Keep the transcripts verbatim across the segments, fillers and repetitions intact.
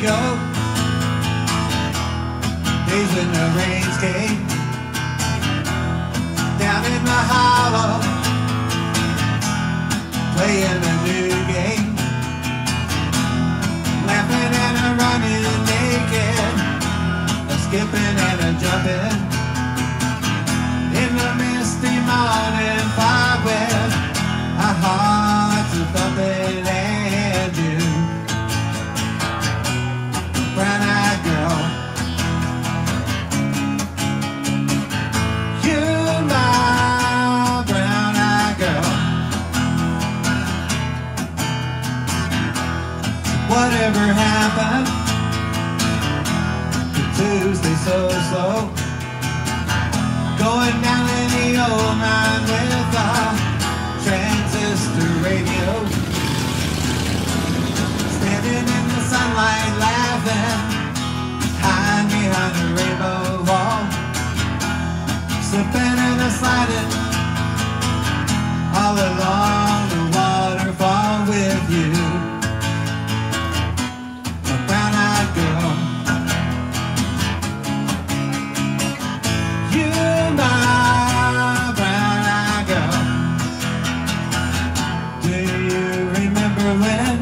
go. Days when the rains came down in the hollow, playing a new game, laughing and a running naked, a skipping and a jumping in the misty morning fog with our hearts are thumping. And you, brown-eyed girl, you my brown-eyed girl. Whatever happened to Tuesday so slow, going down in the old mine with a transistor radio, standing in the sunlight laughing, hiding behind a rainbow wall, slipping and a sliding all along the waterfall with you, a brown-eyed girl. You my brown-eyed girl. Do you remember when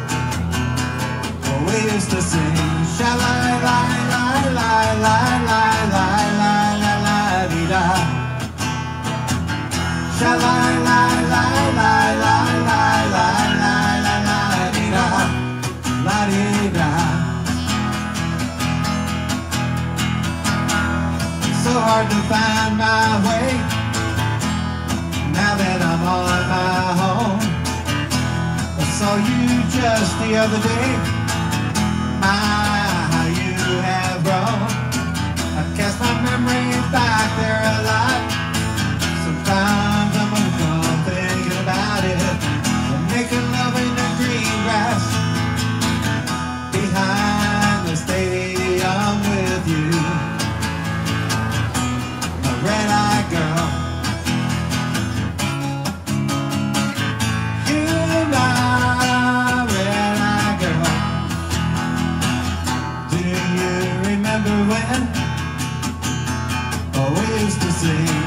we used to sing sha-la-la-la-la-la-la-la-la-la-la-la-dee-da, sha-la-la-la-la-la-la-la-la-la-la-dee-da, la-dee-da. So hard to find my way now that I'm on my home. I saw you just the other day. My, how you have grown. I cast my memory back there a lot. Sometimes I'm gone thinking about it. I'm making love in the green grass behind the stadium with you, a red-eyed girl. You my red-eyed girl. Do you remember when oh, we used to sing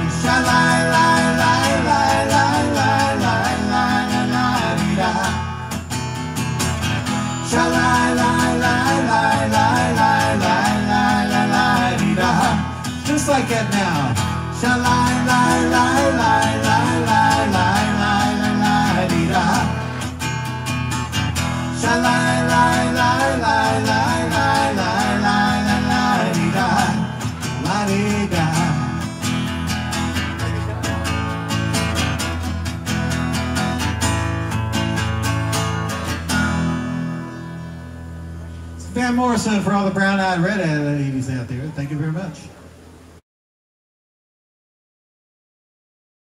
sha-la-la-la-la-la-la-la-la-la-la-dee-da, sha-la-la-la-la-la-la-la-la-la-dee-da, just like that now. Sha-la-la-la-la-la-la-la-la-la-dee-da, sha-la-la-la-la-la-la-la-la-la-dee-da, la-dee-da. Van Morrison for all the brown-eyed red-eyed ladies out there. Thank you very much.